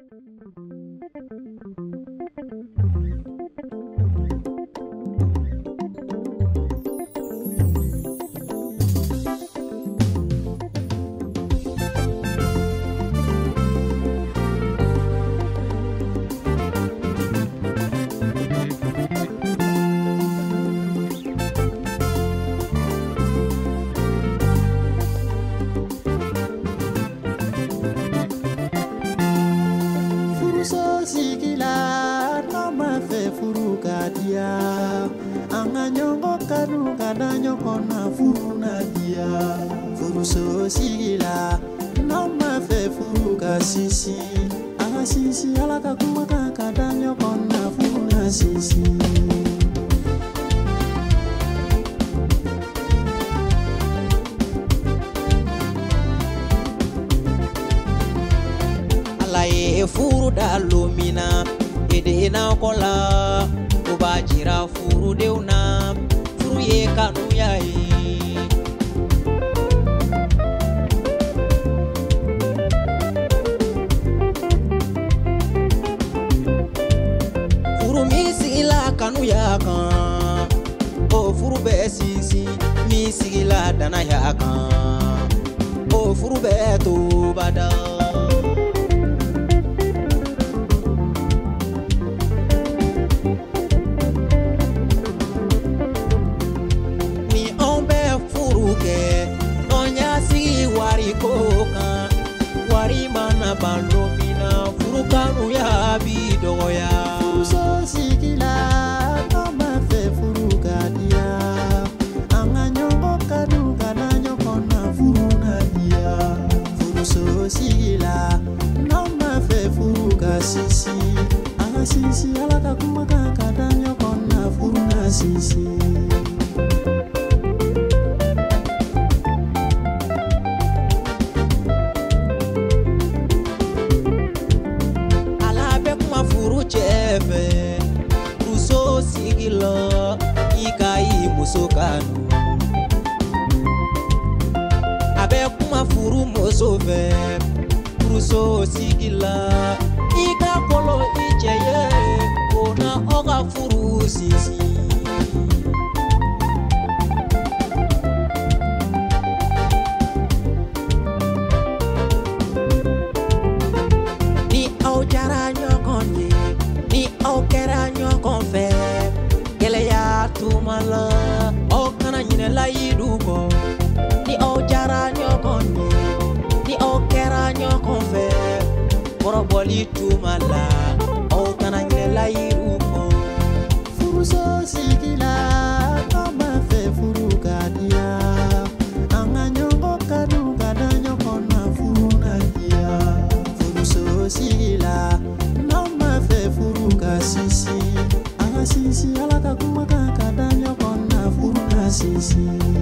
Sigila no ma fe furuka dia anganyongo kanu kadanyo kona furuna dia furuso sigila no ma fe furuka sisi anga sisi alaka kumaka kadanyo kona furuna sisi furu da lumina ede na kola ubajira furu deuna furu ye kanu yae furu misila kanu yaka o furu be sisi misila dana yaka o furu be to bada wari mana balomina furukanu ya bidoya furuso sigila no ma fe furuka dia anganyongo kanu kananyo kona furuna dia furuso sigila no ma fe furuka sisi anga sisi alaka kumaka kadanyo kona furuna sisi Ruso sigilo ikai musokanu abe kuma furu mosove ruso sigila ika kolo icheye ona oga furu sisi ni aujara nyokonye ni okera nyokonfe gele ya tumala okana nyine la yidugo ni ojara nyokonye ni okera nyokonfe boroboli tumala okana nyine la yidugo furuso sigila kama fe furuka dia anganyongo kanu kadanyo kona furuna dia furuso sigila furuka sisi anga sisi alaka kumaka kadanyo kona furuna sisi